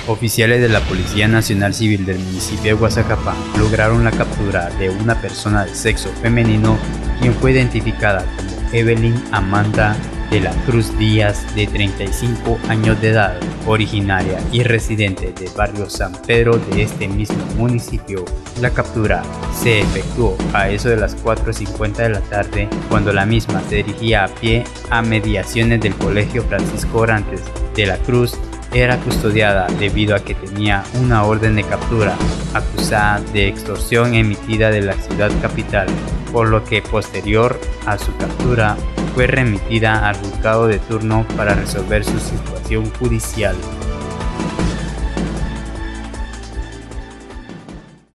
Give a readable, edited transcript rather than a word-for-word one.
Oficiales de la Policía Nacional Civil del municipio de Guazacapán lograron la captura de una persona de sexo femenino, quien fue identificada como Evelyn Amanda de la Cruz Díaz, de 35 años de edad, originaria y residente del barrio San Pedro de este mismo municipio. La captura se efectuó a eso de las 4:50 de la tarde, cuando la misma se dirigía a pie a mediaciones del Colegio Francisco Orantes de la Cruz. Era custodiada debido a que tenía una orden de captura acusada de extorsión emitida de la ciudad capital, por lo que posterior a su captura fue remitida al juzgado de turno para resolver su situación judicial.